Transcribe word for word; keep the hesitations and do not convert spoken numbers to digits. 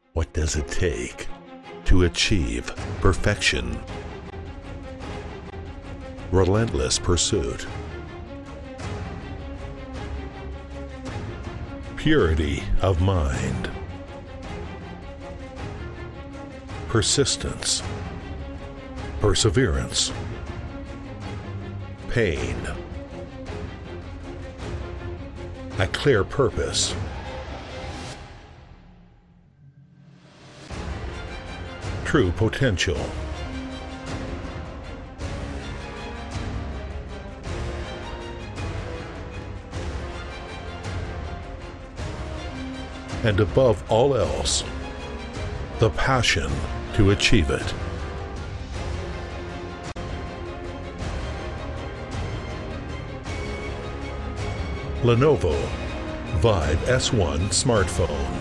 What does it take to achieve perfection? Relentless pursuit. Purity of mind. Persistence. Perseverance. Pain. A clear purpose. True potential. And above all else, the passion to achieve it. Lenovo Vibe S one smartphone.